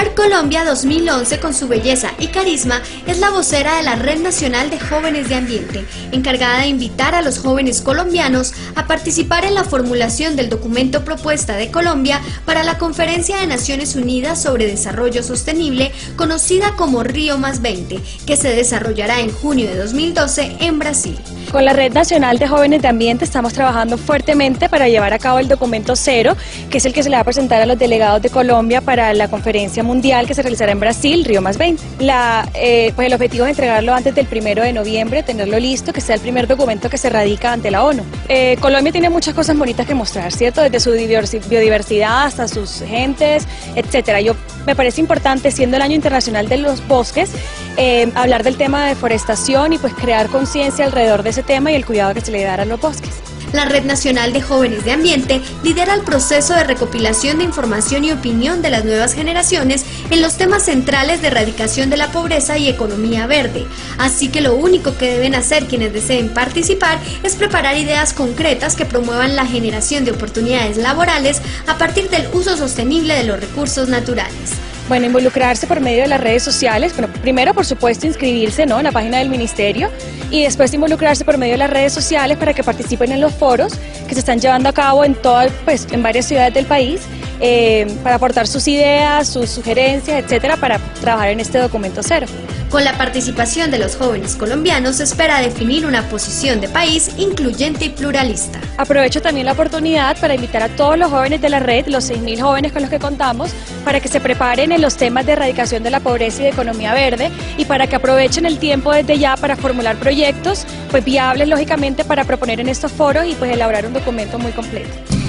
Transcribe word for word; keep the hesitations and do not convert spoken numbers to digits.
Mirar Colombia dos mil once, con su belleza y carisma, es la vocera de la Red Nacional de Jóvenes de Ambiente, encargada de invitar a los jóvenes colombianos a participar en la formulación del documento Propuesta de Colombia para la Conferencia de Naciones Unidas sobre Desarrollo Sostenible, conocida como Río más veinte, que se desarrollará en junio de dos mil doce en Brasil. Con la Red Nacional de Jóvenes de Ambiente estamos trabajando fuertemente para llevar a cabo el documento cero, que es el que se le va a presentar a los delegados de Colombia para la conferencia mundial que se realizará en Brasil, Río más veinte. La, eh, pues el objetivo es entregarlo antes del primero de noviembre, tenerlo listo, que sea el primer documento que se radica ante la ONU. Eh, Colombia tiene muchas cosas bonitas que mostrar, ¿cierto? Desde su biodiversidad hasta sus gentes, etcétera. Yo me parece importante, siendo el Año Internacional de los Bosques, eh, hablar del tema de deforestación y pues crear conciencia alrededor de ese tema y el cuidado que se le dará a los bosques. La Red Nacional de Jóvenes de Ambiente lidera el proceso de recopilación de información y opinión de las nuevas generaciones en los temas centrales de erradicación de la pobreza y economía verde. Así que lo único que deben hacer quienes deseen participar es preparar ideas concretas que promuevan la generación de oportunidades laborales a partir del uso sostenible de los recursos naturales. Bueno, involucrarse por medio de las redes sociales. Bueno, primero, por supuesto, inscribirse, ¿no?, en la página del Ministerio, y después involucrarse por medio de las redes sociales para que participen en los foros que se están llevando a cabo en, toda, pues, en varias ciudades del país, eh, para aportar sus ideas, sus sugerencias, etcétera, para trabajar en este documento cero. Con la participación de los jóvenes colombianos se espera definir una posición de país incluyente y pluralista. Aprovecho también la oportunidad para invitar a todos los jóvenes de la red, los seis mil jóvenes con los que contamos, para que se preparen en los temas de erradicación de la pobreza y de economía verde, y para que aprovechen el tiempo desde ya para formular proyectos pues viables, lógicamente, para proponer en estos foros y pues elaborar un documento muy completo.